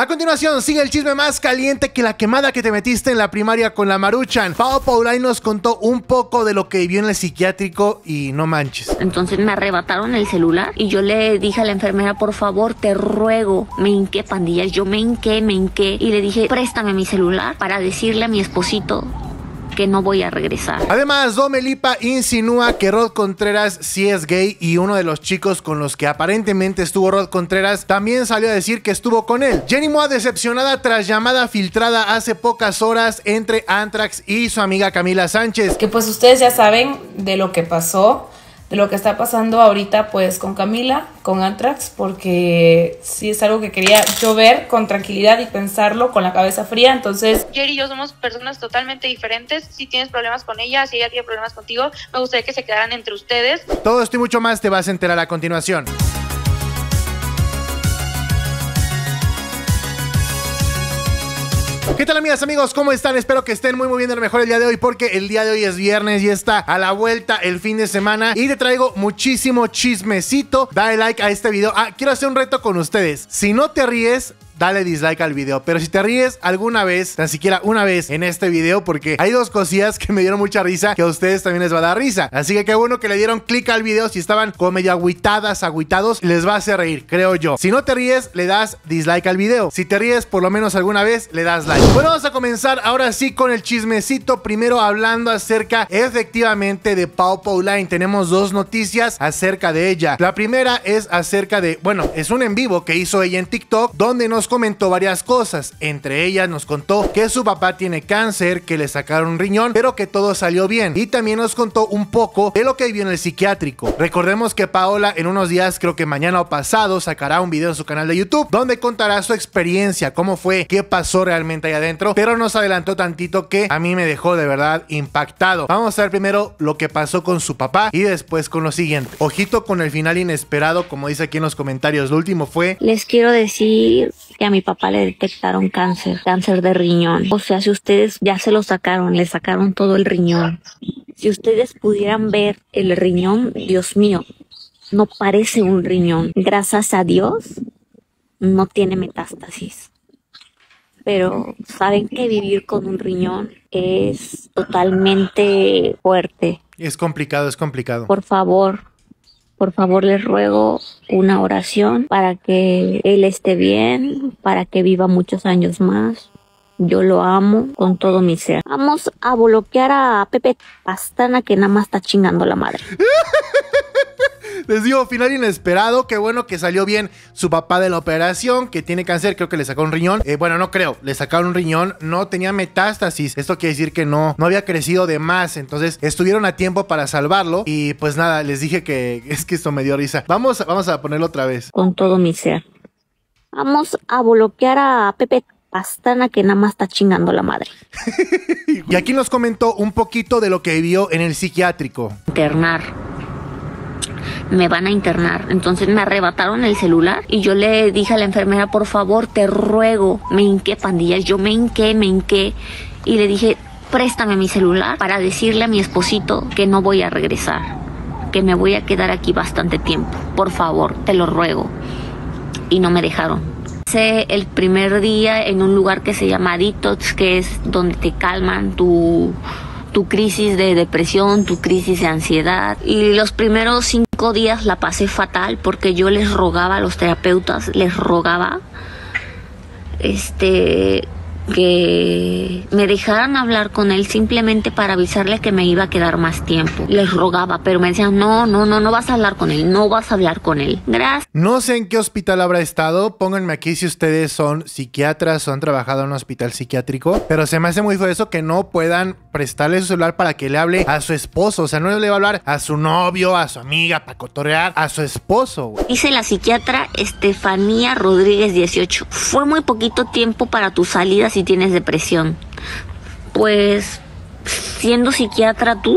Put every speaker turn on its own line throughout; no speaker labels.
A continuación, sigue el chisme más caliente que la quemada que te metiste en la primaria con la Maruchan. Pao Paulay nos contó un poco de lo que vivió en el psiquiátrico y no manches.
Entonces me arrebataron el celular y yo le dije a la enfermera, por favor, te ruego, me hinqué, pandillas, yo me hinqué y le dije, préstame mi celular para decirle a mi esposito que no voy a regresar.
Además, Dome Lipa insinúa que Rod Contreras sí es gay y uno de los chicos con los que aparentemente estuvo Rod Contreras también salió a decir que estuvo con él. Jenny Moa decepcionada tras llamada filtrada hace pocas horas entre Anthrax y su amiga Camila Sánchez.
Que pues ustedes ya saben de lo que pasó, de lo que está pasando ahorita pues con Camila, con Anthrax, porque sí es algo que quería yo ver con tranquilidad y pensarlo con la cabeza fría. Entonces,
Jerry y yo somos personas totalmente diferentes. Si tienes problemas con ella, si ella tiene problemas contigo, me gustaría que se quedaran entre ustedes.
Todo esto y mucho más te vas a enterar a continuación. ¿Qué tal, amigas, amigos? ¿Cómo están? Espero que estén muy bien de lo mejor el día de hoy, porque el día de hoy es viernes y está a la vuelta el fin de semana y te traigo muchísimo chismecito. Dale like a este video. Quiero hacer un reto con ustedes. Si no te ríes, dale dislike al video, pero si te ríes alguna vez, tan siquiera una vez en este video, porque hay dos cosillas que me dieron mucha risa, que a ustedes también les va a dar risa, así que qué bueno que le dieron clic al video. Si estaban como medio agüitados, les va a hacer reír, creo yo. Si no te ríes, le das dislike al video. Si te ríes por lo menos alguna vez, le das like. Bueno, vamos a comenzar ahora sí con el chismecito, primero hablando acerca efectivamente de Pao Paulay. Tenemos dos noticias acerca de ella. La primera es acerca de, bueno, es un en vivo que hizo ella en TikTok, donde nos comentó varias cosas. Entre ellas nos contó que su papá tiene cáncer, que le sacaron un riñón, pero que todo salió bien. Y también nos contó un poco de lo que vivió en el psiquiátrico. Recordemos que Paola en unos días, creo que mañana o pasado, sacará un video en su canal de YouTube donde contará su experiencia, cómo fue, qué pasó realmente ahí adentro, pero nos adelantó tantito que a mí me dejó de verdad impactado. Vamos a ver primero lo que pasó con su papá y después con lo siguiente. Ojito con el final inesperado, como dice aquí en los comentarios. Lo último fue:
Les quiero decir que a mi papá le detectaron cáncer de riñón. O sea, si ustedes ya se lo sacaron, le sacaron todo el riñón. Si ustedes pudieran ver el riñón, Dios mío, no parece un riñón. Gracias a Dios, no tiene metástasis. Pero saben que vivir con un riñón es totalmente fuerte.
Es complicado, es complicado.
Por favor, les ruego una oración para que él esté bien, para que viva muchos años más. Yo lo amo con todo mi ser. Vamos a bloquear a Pepe Pastrana, que nada más está chingando la madre.
Les digo, final inesperado. Qué bueno que salió bien su papá de la operación, que tiene cáncer, creo que le sacó un riñón. Bueno, no creo, le sacaron un riñón, no tenía metástasis. Esto quiere decir que no había crecido de más. Entonces estuvieron a tiempo para salvarlo. Y pues nada, les dije que es que esto me dio risa. Vamos a ponerlo otra vez.
Con todo mi ser. Vamos a bloquear a Pepe Pastrana, que nada más está chingando la madre.
Y aquí nos comentó un poquito de lo que vivió en el psiquiátrico.
Me van a internar. Entonces me arrebataron el celular y yo le dije a la enfermera, por favor, te ruego, me hinqué, pandillas, yo me hinqué y le dije, préstame mi celular para decirle a mi esposito que no voy a regresar, que me voy a quedar aquí bastante tiempo, por favor, te lo ruego. Y no me dejaron. El primer día en un lugar que se llama Detox, que es donde te calman tu crisis de depresión, tu crisis de ansiedad. Y los primeros 5 días la pasé fatal, porque yo les rogaba a los terapeutas, que me dejaran hablar con él, simplemente para avisarle que me iba a quedar más tiempo. Les rogaba, pero me decían, no vas a hablar con él, no vas a hablar con él. Gracias.
No sé en qué hospital habrá estado, pónganme aquí si ustedes son psiquiatras o han trabajado en un hospital psiquiátrico, pero se me hace muy feo eso, que no puedan prestarle su celular para que le hable a su esposo. O sea, no le va a hablar a su novio, a su amiga, para cotorrear, a su esposo, güey.
Dice la psiquiatra Estefanía Rodríguez 18, fue muy poquito tiempo para tu salida si tienes depresión. Pues, siendo psiquiatra tú,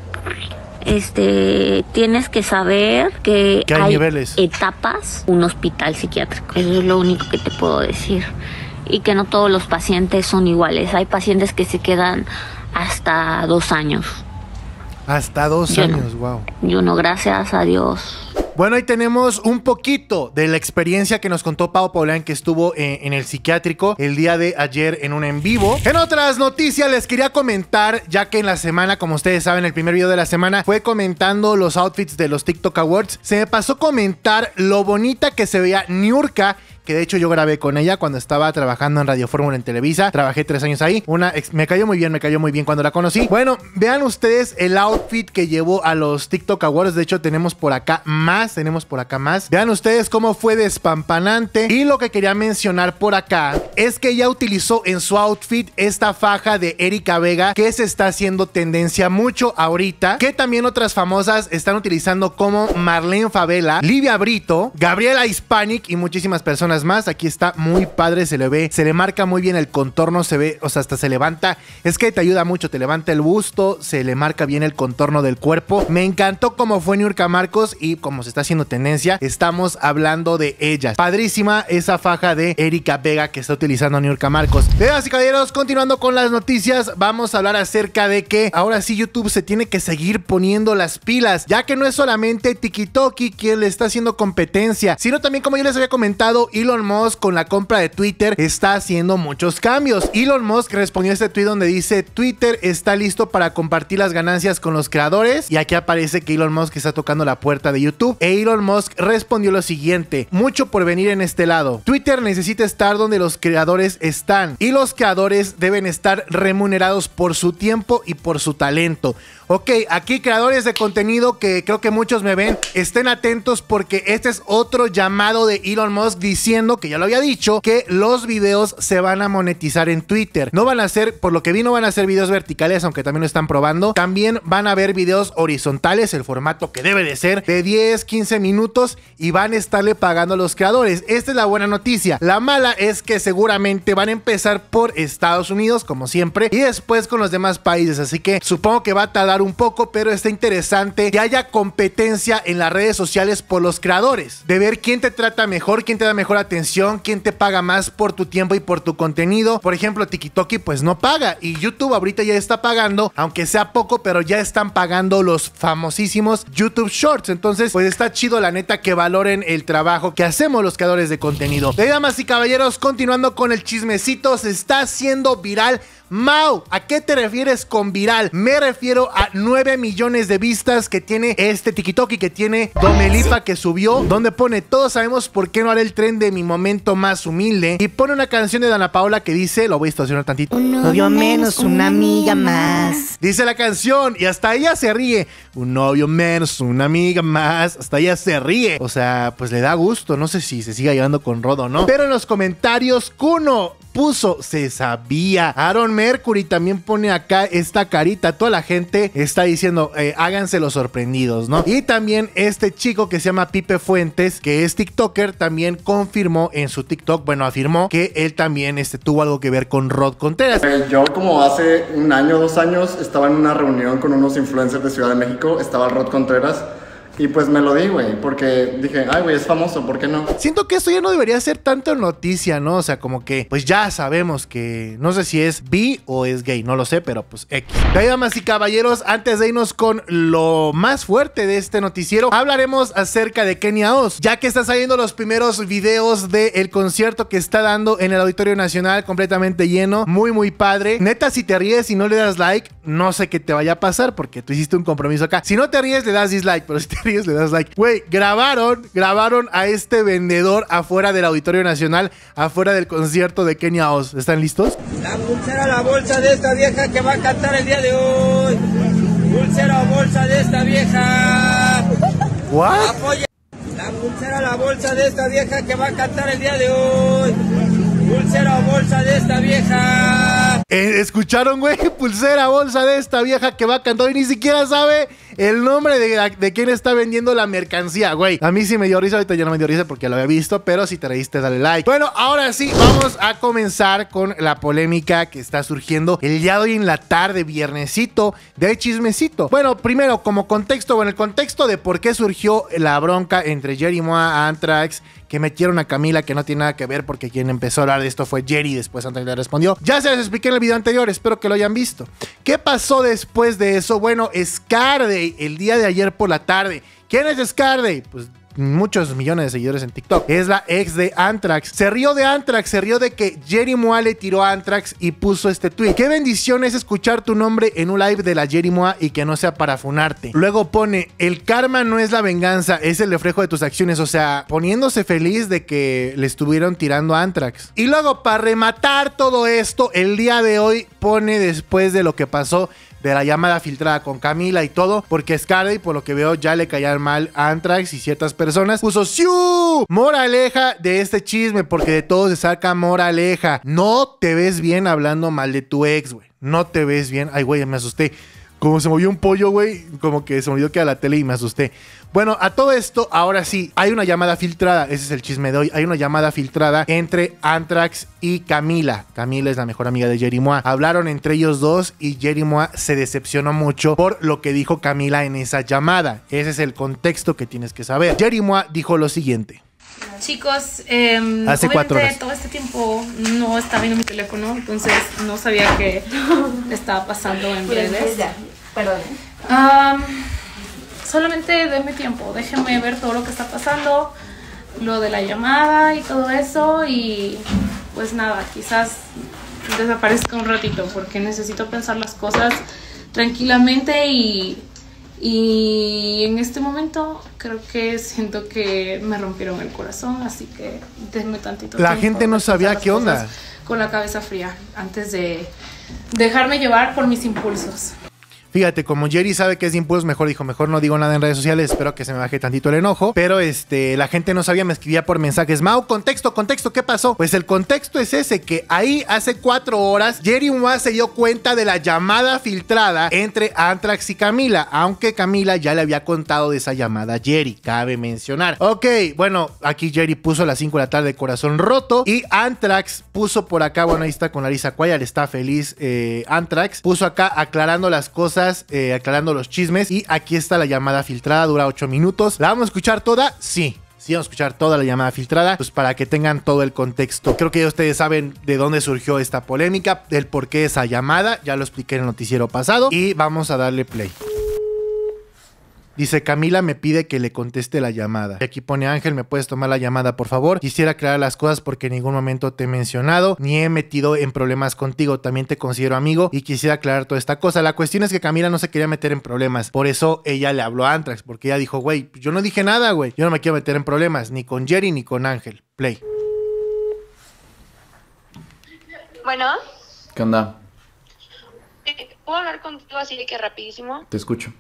tienes que saber que hay niveles, etapas, un hospital psiquiátrico. Eso es lo único que te puedo decir. Y que no todos los pacientes son iguales. Hay pacientes que se quedan hasta 2 años.
Hasta 2 años, wow.
Yo no, gracias a Dios.
Bueno, ahí tenemos un poquito de la experiencia que nos contó Pau Paulán, que estuvo en el psiquiátrico el día de ayer en un en vivo. En otras noticias les quería comentar, ya que en la semana, como ustedes saben, el primer video de la semana fue comentando los outfits de los TikTok Awards. Se me pasó comentar lo bonita que se veía Niurka, que de hecho yo grabé con ella cuando estaba trabajando en Radio Fórmula en Televisa. Trabajé 3 años ahí. Me cayó muy bien cuando la conocí. Bueno, vean ustedes el outfit que llevó a los TikTok Awards. De hecho, tenemos por acá más. Vean ustedes cómo fue despampanante. Y lo que quería mencionar por acá es que ella utilizó en su outfit esta faja de Erika Vega, que se está haciendo tendencia mucho ahorita, que también otras famosas están utilizando, como Marlene Favela, Livia Brito, Gabriela Hispanic y muchísimas personas más. Aquí está muy padre, se le ve, se le marca muy bien el contorno, se ve, o sea, hasta se levanta. Es que te ayuda mucho, te levanta el busto, se le marca bien el contorno del cuerpo. Me encantó cómo fue Niurka Marcos y como se está haciendo tendencia, estamos hablando de ella. Padrísima esa faja de Erika Vega que está utilizando Niurka Marcos. Damas y caballeros, continuando con las noticias, vamos a hablar acerca de que ahora sí YouTube se tiene que seguir poniendo las pilas, ya que no es solamente TikTok quien le está haciendo competencia, sino también, como yo les había comentado, Elon Musk con la compra de Twitter está haciendo muchos cambios. Elon Musk respondió a este tweet donde dice: Twitter está listo para compartir las ganancias con los creadores, y aquí aparece que Elon Musk está tocando la puerta de YouTube. Elon Musk respondió lo siguiente: mucho por venir en este lado. Twitter necesita estar donde los creadores están, y los creadores deben estar remunerados por su tiempo y por su talento. Ok, aquí creadores de contenido que creo que muchos me ven, estén atentos porque este es otro llamado de Elon Musk diciendo, que ya lo había dicho, que los videos se van a monetizar en Twitter. No van a ser, por lo que vi, no van a ser videos verticales, aunque también lo están probando. También van a haber videos horizontales, el formato que debe de ser, de 10, 15 minutos, y van a estarle pagando a los creadores. Esta es la buena noticia. La mala es que seguramente van a empezar por Estados Unidos, como siempre, y después con los demás países. Así que supongo que va a tardar un poco, pero está interesante que haya competencia en las redes sociales por los creadores, de ver quién te trata mejor, quién te da mejor atención, quién te paga más por tu tiempo y por tu contenido. Por ejemplo, TikTok pues no paga, y YouTube ahorita ya está pagando, aunque sea poco, pero ya están pagando los famosísimos YouTube Shorts. Entonces pues está chido, la neta, que valoren el trabajo que hacemos los creadores de contenido. Damas y caballeros, continuando con el chismecito, se está haciendo viral. Mau, ¿a qué te refieres con viral? Me refiero a 9 millones de vistas que tiene este TikTok y que tiene Domelipa, que subió, donde pone: todos sabemos por qué no haré el tren de mi momento más humilde, y pone una canción de Dana Paola que dice, lo voy a distorsionar tantito:
un novio menos, una amiga más.
Dice la canción, y hasta ella se ríe. Un novio menos, una amiga más. Hasta ella se ríe. O sea, pues le da gusto. No sé si se siga llevando con Rod o no. Pero en los comentarios, Kuno puso: se sabía. Aaron Mercury también pone acá esta carita. Toda la gente está diciendo: háganse los sorprendidos, ¿no? Y también este chico que se llama Pipe Fuentes, que es TikToker, también confirmó en su TikTok, bueno, afirmó que él también tuvo algo que ver con Rod Contreras.
Yo, como hace 1 año, 2 años, estaba en una reunión con unos influencers de Ciudad de México. Estaba el Rod Contreras. Y pues me lo di, güey, porque dije: ay, güey, es famoso, ¿por qué no?
Siento que esto ya no debería ser tanto noticia, ¿no? O sea, como que, pues ya sabemos que, no sé si es bi o es gay, no lo sé, pero pues X. Damas y caballeros, antes de irnos con lo más fuerte de este noticiero, hablaremos acerca de Kenia Oz, ya que están saliendo los primeros videos del concierto que está dando en el Auditorio Nacional, completamente lleno, muy padre. Neta, si te ríes y no le das like, no sé qué te vaya a pasar, porque tú hiciste un compromiso acá. Si no te ríes, le das dislike, pero si te ríes, le das like. Güey, grabaron a este vendedor afuera del Auditorio Nacional, afuera del concierto de Kenia Oz. ¿Están listos?
La pulsera, la bolsa de esta vieja que va a cantar el día de hoy. Pulsera o bolsa de esta vieja.
¿What?
Apoya. La pulsera, la bolsa de esta vieja que va a cantar el día de hoy. Pulsera o bolsa de esta vieja.
¿Escucharon, güey? Pulsera, bolsa de esta vieja que va a cantar y ni siquiera sabe el nombre de quién está vendiendo la mercancía, güey. A mí sí me dio risa, ahorita ya no me dio risa porque lo había visto, pero si te reíste, dale like. Bueno, ahora sí, vamos a comenzar con la polémica que está surgiendo el día de hoy en la tarde, viernesito, de chismecito. Bueno, primero, como contexto, bueno, el contexto de por qué surgió la bronca entre Jerry Moa, Anthrax, que metieron a Camila, que no tiene nada que ver, porque quien empezó a hablar de esto fue Jerry, después Anthrax le respondió. Ya se les expliqué en el video anterior, espero que lo hayan visto. ¿Qué pasó después de eso? Bueno, Scarday, el día de ayer por la tarde. ¿Quién es Scarday? Pues muchos millones de seguidores en TikTok. Es la ex de Anthrax. Se rió de Anthrax, se rió de que Yeri Mua le tiró a Anthrax y puso este tweet. Qué bendición es escuchar tu nombre en un live de la Yeri Mua y que no sea para funarte. Luego pone, el karma no es la venganza, es el reflejo de tus acciones. O sea, poniéndose feliz de que le estuvieron tirando a Anthrax. Y luego, para rematar todo esto, el día de hoy pone, después de lo que pasó de la llamada filtrada con Camila y todo, porque Scarlett, por lo que veo, ya le caían mal a Anthrax y ciertas personas, puso ¡siu! Moraleja de este chisme, porque de todo se saca moraleja. No te ves bien hablando mal de tu ex, güey. No te ves bien. Ay, güey, me asusté. Como se movió un pollo, güey, como que se me olvidó que a la tele y me asusté. Bueno, a todo esto, ahora sí, hay una llamada filtrada. Ese es el chisme de hoy. Hay una llamada filtrada entre Anthrax y Camila. Camila es la mejor amiga de Yeri Mua. Hablaron entre ellos dos y Yeri Mua se decepcionó mucho por lo que dijo Camila en esa llamada. Ese es el contexto que tienes que saber. Yeri Mua dijo lo siguiente.
Chicos,
hace 4 horas.
todo este tiempo no estaba viendo mi teléfono, entonces no sabía qué estaba pasando en redes.
Perdón.
Solamente denme tiempo, déjenme ver todo lo que está pasando, lo de la llamada y todo eso, y pues nada, quizás desaparezca un ratito porque necesito pensar las cosas tranquilamente y en este momento creo que siento que me rompieron el corazón, así que denme tantito
La
tiempo
gente no
de
sabía
pensar
qué
las
onda.
cosas con la cabeza fría antes de dejarme llevar por mis impulsos.
Fíjate, como Yeri sabe que es de impulso, mejor dijo, mejor no digo nada en redes sociales, espero que se me baje tantito el enojo. Pero la gente no sabía, me escribía por mensajes. Mau, contexto, ¿qué pasó? Pues el contexto es ese, que ahí hace 4 horas Yeri Mua se dio cuenta de la llamada filtrada entre Anthrax y Camila, aunque Camila ya le había contado de esa llamada a Yeri, cabe mencionar. Ok, bueno, aquí Yeri puso a las 5 de la tarde corazón roto y Anthrax puso por acá, bueno, ahí está con Larisa Cuellar, está feliz Anthrax, puso acá aclarando las cosas, aclarando los chismes, y aquí está la llamada filtrada, dura 8 minutos. ¿La vamos a escuchar toda? Sí, vamos a escuchar toda la llamada filtrada, pues para que tengan todo el contexto. Creo que ya ustedes saben de dónde surgió esta polémica, del por qué esa llamada, ya lo expliqué en el noticiero pasado, y vamos a darle play. Dice, Camila me pide que le conteste la llamada. Y aquí pone, Ángel, ¿me puedes tomar la llamada, por favor? Quisiera aclarar las cosas porque en ningún momento te he mencionado, ni he metido en problemas contigo. También te considero amigo y quisiera aclarar toda esta cosa. La cuestión es que Camila no se quería meter en problemas. Por eso ella le habló a Anthrax, porque ella dijo, güey, yo no dije nada, güey. Yo no me quiero meter en problemas, ni con Yeri ni con Ángel. Play.
Bueno,
¿Qué onda?
¿puedo hablar contigo así de que rapidísimo?
Te escucho.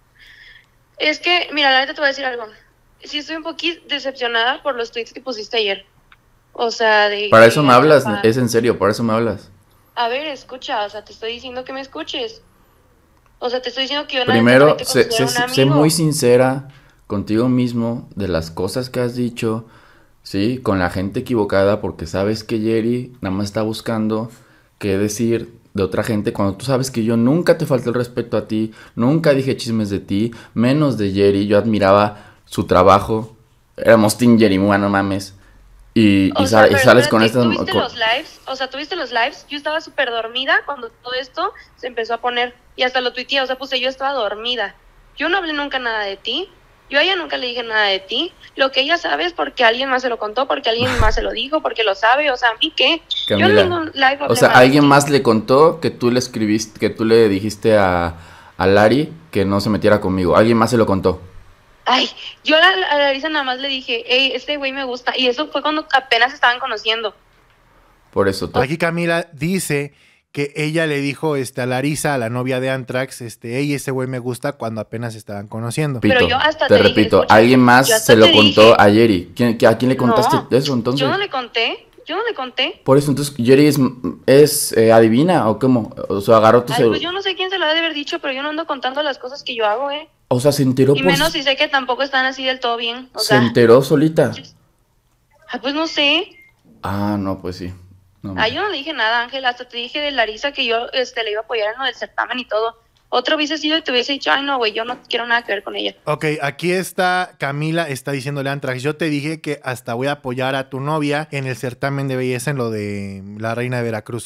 Es que, mira, la neta te voy a decir algo. Sí estoy un poquito decepcionada por los tweets que pusiste ayer. O sea, de...
Para eso me hablas, es en serio, para eso me hablas.
A ver, escucha, o sea, te estoy diciendo que me escuches. O sea, te estoy diciendo que yo
Primero,
te
sé
considero un amigo.
muy sincera contigo mismo de las cosas que has dicho, ¿sí? Con la gente equivocada, porque sabes que Yeri nada más está buscando qué decir de otra gente, cuando tú sabes que yo nunca te falté el respeto a ti, nunca dije chismes de ti, menos de Yeri. Yo admiraba su trabajo, éramos Team Yeri Mua, no mames. Y sales con estas...
¿Tuviste los lives? O sea, ¿tuviste los lives? Yo estaba súper dormida cuando todo esto se empezó a poner, y hasta lo tuiteé, o sea, puse, yo estaba dormida. Yo no hablé nunca nada de ti, yo a ella nunca le dije nada de ti. Lo que ella sabe es porque alguien más se lo contó, porque alguien más se lo dijo, porque lo sabe, o sea, ¿a mí qué?
Camila,
yo en ningún live
o sea, alguien más le contó que tú le escribiste, que tú le dijiste a Lari que no se metiera conmigo. Alguien más se lo contó.
Ay, yo a Larisa nada más le dije, hey, este güey me gusta, y eso fue cuando apenas se estaban conociendo.
Por eso.
Aquí Camila dice que ella le dijo a Larisa, a la novia de Anthrax, ey, ese güey me gusta, cuando apenas se estaban conociendo.
Pero yo hasta
te repito,
dije,
alguien más se lo contó
dije,
a Yeri. ¿A quién le contaste eso entonces?
Yo no le conté.
Por eso, entonces, ¿Yeri es adivina o cómo? O sea, agarró tu celular.
Pues yo no sé quién se lo ha de haber dicho, pero yo no ando contando las cosas que yo hago,
O sea, se enteró
y menos si sé que tampoco están así del todo bien.
Se enteró solita.
Pues no sé.
Ah, no, pues sí. No,
yo no le dije nada, Ángel, hasta te dije de Larisa que yo le iba a apoyar en lo del certamen y todo. Otro hubiese sido y te hubiese dicho, ay no, güey, yo no quiero nada que ver con ella.
Ok, aquí está Camila, está diciéndole a Anthrax, yo te dije que hasta voy a apoyar a tu novia en el certamen de belleza, en lo de la reina de Veracruz.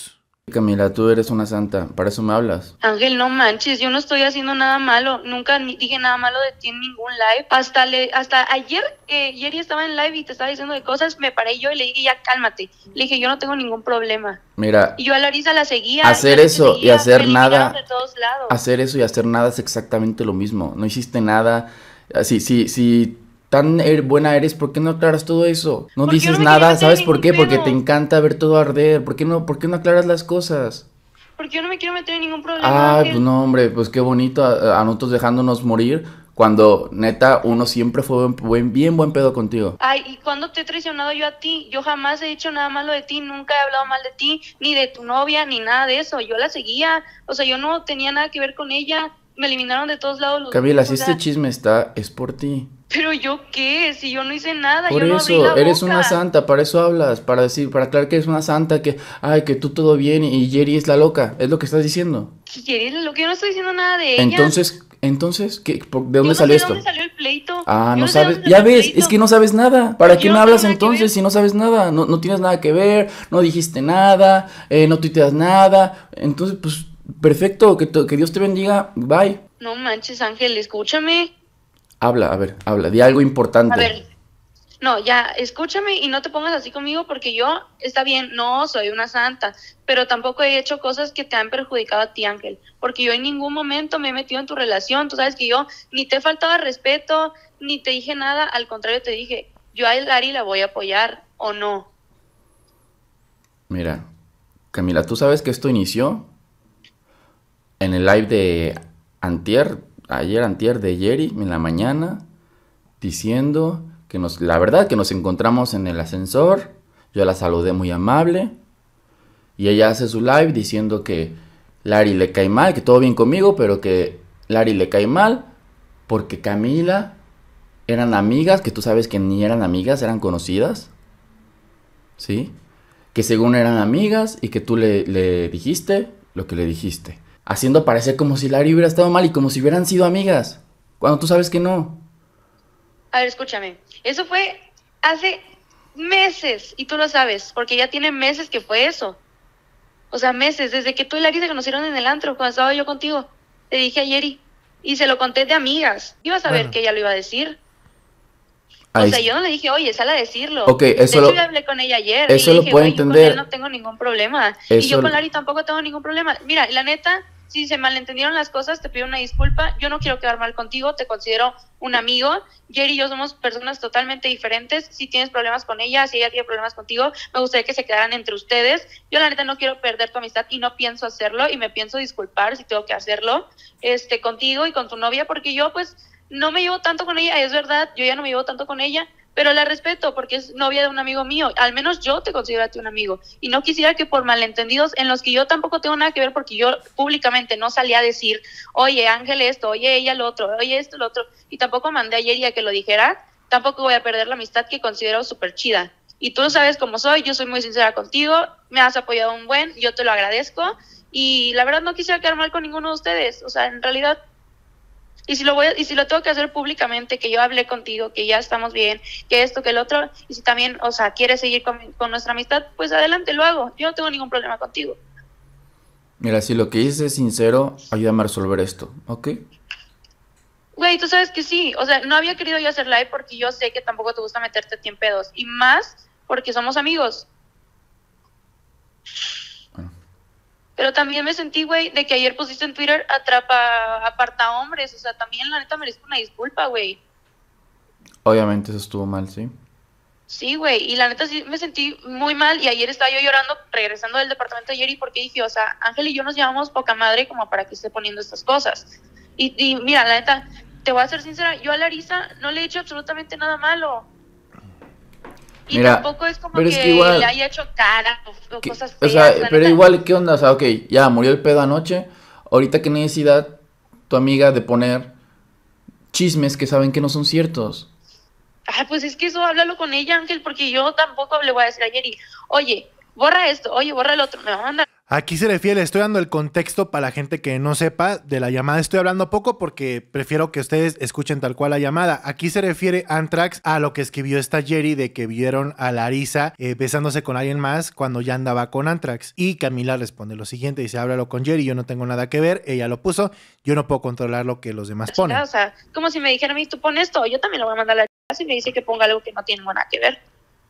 Camila, tú eres una santa, para eso me hablas.
Ángel, no manches, yo no estoy haciendo nada malo, nunca dije nada malo de ti en ningún live. Hasta ayer que Jerry estaba en live y te estaba diciendo de cosas, me paré yo y le dije, ya cálmate. Le dije, yo no tengo ningún problema.
Mira,
y yo a Larisa la seguía.
hacer eso y hacer nada,
de todos lados.
hacer eso y hacer nada es exactamente lo mismo. No hiciste nada. Si tan buena eres, ¿por qué no aclaras todo eso? No
Porque yo
dices
no me
nada,
quiero meter
¿sabes
en
por qué?
ningún
Porque
pedo.
te encanta ver todo arder. ¿Por qué no aclaras las cosas?
Porque yo no me quiero meter en ningún problema.
Ah,
Ángel.
pues no, hombre, pues qué bonito a nosotros dejándonos morir cuando neta uno siempre fue bien buen pedo contigo.
Ay, ¿y cuándo te he traicionado yo a ti? Yo jamás he dicho nada malo de ti, nunca he hablado mal de ti, ni de tu novia, ni nada de eso. Yo la seguía, o sea, yo no tenía nada que ver con ella. Me eliminaron de todos lados los
Camila,
dos,
si
o sea,
este chisme está, es por ti.
Pero yo qué, si yo no hice nada,
Por
yo no abrí
eso,
la
eres
boca.
una santa, para eso hablas, para aclarar que eres una santa, que tú todo bien y Jerry es la loca, es lo que estás diciendo.
¿Quieres lo que yo no estoy diciendo nada de ella?
Entonces, ¿de
Yo
dónde
no
salió
sé
esto?
dónde salió el pleito.
Ah,
Yo
no
sé
sabes,
dónde
ya
salió el
ves,
pleito.
es que no sabes nada. ¿Para qué
Yo
me
no
hablas
tengo nada que ver.
entonces si no sabes nada? No tienes nada que ver, no dijiste nada, no tuiteas nada. Entonces, pues, perfecto, que Dios te bendiga, bye.
No manches, Ángel, escúchame.
Habla, a ver, di algo importante.
A ver, no, ya, escúchame y no te pongas así conmigo porque yo, está bien, no soy una santa, pero tampoco he hecho cosas que te han perjudicado a ti, Ángel, porque yo en ningún momento me he metido en tu relación. Tú sabes que yo ni te faltaba respeto, ni te dije nada, al contrario te dije, yo a Lari la voy a apoyar o no.
Mira, Camila, tú sabes que esto inició en el live de antier de Jerry en la mañana, diciendo que la verdad que nos encontramos en el ascensor, yo la saludé muy amable, y ella hace su live diciendo que Lari le cae mal, que todo bien conmigo, pero que Lari le cae mal, porque Camila eran amigas, que tú sabes que ni eran amigas, eran conocidas, ¿sí? Que según eran amigas y que tú le dijiste lo que le dijiste. Haciendo parecer como si Lari hubiera estado mal y como si hubieran sido amigas. Cuando tú sabes que no.
A ver, escúchame, eso fue hace meses y tú lo sabes, porque ya tiene meses que fue eso. O sea, meses, desde que tú y Lari se conocieron en el antro, cuando estaba yo contigo. Te dije a Jerry y se lo conté de amigas. Ibas a ver
Bueno.
que ella lo iba a decir.
Ahí
O sea,
está.
yo no le dije, oye, sal a decirlo.
Ok, eso
de hecho,
lo-
yo hablé con ella ayer.
eso
y le
lo
dije,
puedo
"Güey, yo
entender.
con él no tengo ningún problema. Y
Eso
yo
lo-
con Lari tampoco tengo ningún problema. Mira, la neta, si se malentendieron las cosas, te pido una disculpa. Yo no quiero quedar mal contigo, te considero un amigo. Jerry y yo somos personas totalmente diferentes. Si tienes problemas con ella, si ella tiene problemas contigo, me gustaría que se quedaran entre ustedes. Yo la neta no quiero perder tu amistad y no pienso hacerlo y me pienso disculpar si tengo que hacerlo contigo y con tu novia, porque yo pues no me llevo tanto con ella, es verdad, yo ya no me llevo tanto con ella, pero la respeto porque es novia de un amigo mío. Al menos yo te considero a ti un amigo. Y no quisiera que por malentendidos en los que yo tampoco tengo nada que ver, porque yo públicamente no salí a decir, oye, Ángel esto, oye, ella lo otro, oye, esto, lo otro. Y tampoco mandé ayer ya que lo dijera. Tampoco voy a perder la amistad que considero súper chida. Y tú sabes cómo soy, yo soy muy sincera contigo, me has apoyado un buen, yo te lo agradezco. Y la verdad no quisiera quedar mal con ninguno de ustedes. O sea, en realidad... Y si lo tengo que hacer públicamente, que yo hablé contigo, que ya estamos bien, que esto, que el otro, y si también, o sea, quieres seguir con nuestra amistad, pues adelante, lo hago. Yo no tengo ningún problema contigo.
Mira, si lo que dices es sincero, ayúdame a resolver esto, ¿ok?
Güey, tú sabes que sí. O sea, no había querido yo hacer live porque yo sé que tampoco te gusta meterte a ti en pedos. Y más porque somos amigos. Pero también me sentí, güey, de que ayer pusiste en Twitter aparta hombres. O sea, también la neta merezco una disculpa, güey.
Obviamente eso estuvo mal, ¿sí?
Sí, güey, y la neta sí me sentí muy mal y ayer estaba yo llorando regresando del departamento de Jerry porque dije, o sea, Ángel y yo nos llevamos poca madre como para que esté poniendo estas cosas. Y mira, la neta, te voy a ser sincera, yo a Larisa no le he hecho absolutamente nada malo. Y
Mira,
tampoco es como
pero
que
es que igual-
le haya hecho cara o
Que-
cosas
o
feas.
sea,
la
pero
neta.
igual, ¿qué onda? O sea, ok, ya murió el pedo anoche. Ahorita, ¿qué necesidad tu amiga de poner chismes que saben que no son ciertos?
Ay, pues es que eso háblalo con ella, Ángel, porque yo tampoco le voy a decir a Jerry, oye, borra esto, oye, borra el otro, me va a mandar.
Aquí se refiere, estoy dando el contexto para la gente que no sepa de la llamada. Estoy hablando poco porque prefiero que ustedes escuchen tal cual la llamada. Aquí se refiere Antrax a lo que escribió esta Jerry de que vieron a Larisa besándose con alguien más cuando ya andaba con Antrax. Y Camila responde lo siguiente, dice, háblalo con Jerry, yo no tengo nada que ver, ella lo puso, yo no puedo controlar lo que los demás ponen.
O sea, como si me dijeran a mí, tú pones esto, yo también lo voy a mandar a la chica si me dice que ponga algo que no tiene nada que ver.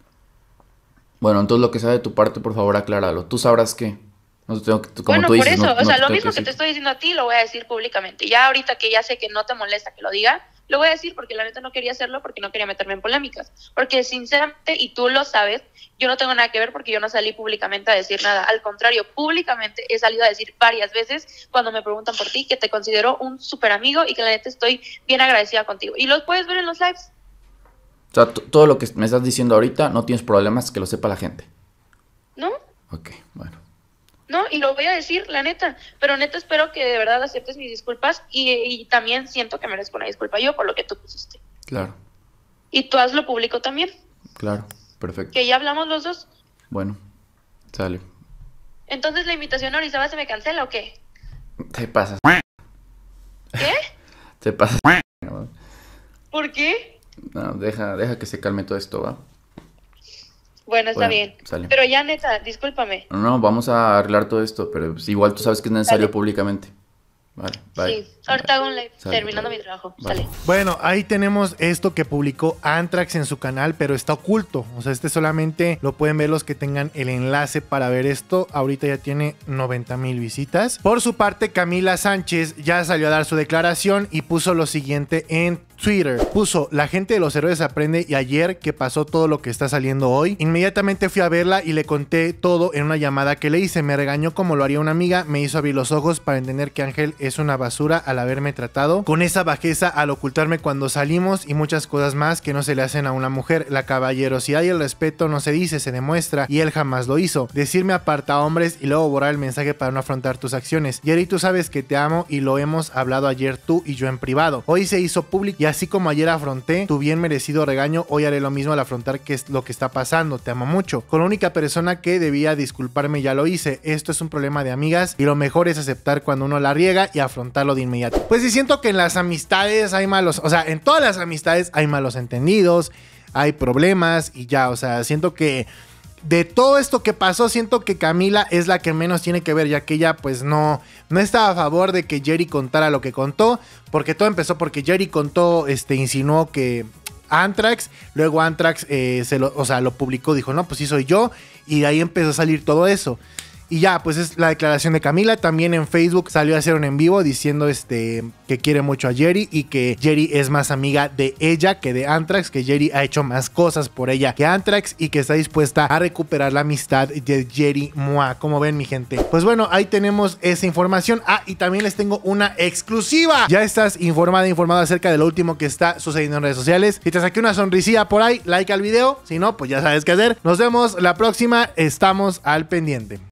Bueno, entonces lo que sea de tu parte, por favor, acláralo. ¿Tú sabrás qué? No tengo que, como
bueno,
tú dices,
por eso,
no,
o sea,
no
lo
tengo
mismo que te estoy diciendo a ti, lo voy a decir públicamente. Ya ahorita que ya sé que no te molesta que lo diga, lo voy a decir porque la neta no quería hacerlo, porque no quería meterme en polémicas. Porque sinceramente, y tú lo sabes, yo no tengo nada que ver porque yo no salí públicamente a decir nada. Al contrario, públicamente he salido a decir varias veces cuando me preguntan por ti que te considero un súper amigo y que la neta estoy bien agradecida contigo. Y lo puedes ver en los lives.
O sea, todo lo que me estás diciendo ahorita no tienes problemas que lo sepa la gente.
¿No?
Ok, bueno.
No, y lo voy a decir, la neta, pero neta espero que de verdad aceptes mis disculpas y también siento que merezco una disculpa yo por lo que tú pusiste.
Claro.
Y tú hazlo público también.
Claro, perfecto.
Que ya hablamos los dos.
Bueno, sale.
Entonces la invitación a Orizaba se me cancela ¿o qué?
Te pasas.
¿Qué?
Te pasas.
¿Por qué?
No, deja que se calme todo esto, ¿va?
Bueno, está
Bueno,
bien.
sale.
Pero ya neta, discúlpame.
No, vamos a arreglar todo esto, pero pues, igual tú sabes que es necesario
Sale.
públicamente. Vale, bye.
Sí, ahorita hago un live
Sale,
terminando
bye.
mi trabajo.
Vale.
Sale.
Bueno, ahí tenemos esto que publicó Antrax en su canal, pero está oculto. O sea, este solamente lo pueden ver los que tengan el enlace para ver esto. Ahorita ya tiene 90,000 visitas. Por su parte, Camila Sánchez ya salió a dar su declaración y puso lo siguiente en Twitter. Puso, la gente de los héroes aprende y ayer que pasó todo lo que está saliendo hoy, inmediatamente fui a verla y le conté todo en una llamada que le hice. Me regañó como lo haría una amiga, me hizo abrir los ojos para entender que Ángel es una basura al haberme tratado con esa bajeza al ocultarme cuando salimos y muchas cosas más que no se le hacen a una mujer. La caballerosidad y el respeto no se dice, se demuestra y él jamás lo hizo. Decirme aparta hombres y luego borrar el mensaje para no afrontar tus acciones. Jerry, tú sabes que te amo y lo hemos hablado ayer tú y yo en privado. Hoy se hizo público y así como ayer afronté tu bien merecido regaño, hoy haré lo mismo al afrontar qué es lo que está pasando. Te amo mucho. Con la única persona que debía disculparme ya lo hice. Esto es un problema de amigas y lo mejor es aceptar cuando uno la riega y afrontarlo de inmediato. Pues sí, siento que en las amistades hay malos, o sea, en todas las amistades hay malos entendidos, hay problemas y ya, o sea, siento que de todo esto que pasó, siento que Camila es la que menos tiene que ver, ya que ella pues no estaba a favor de que Jerry contara lo que contó, porque todo empezó porque Jerry contó, insinuó que Antrax, luego Antrax lo publicó, dijo, no, pues sí soy yo, y de ahí empezó a salir todo eso. Y ya, pues es la declaración de Camila. También en Facebook salió a hacer un en vivo diciendo que quiere mucho a Jerry y que Jerry es más amiga de ella que de Antrax, que Jerry ha hecho más cosas por ella que Antrax y que está dispuesta a recuperar la amistad de Jerry Moa. Como ven, mi gente. Pues bueno, ahí tenemos esa información. Ah, y también les tengo una exclusiva. Ya estás informado acerca de lo último que está sucediendo en redes sociales. Si te saqué una sonrisilla por ahí, like al video. Si no, pues ya sabes qué hacer. Nos vemos la próxima. Estamos al pendiente.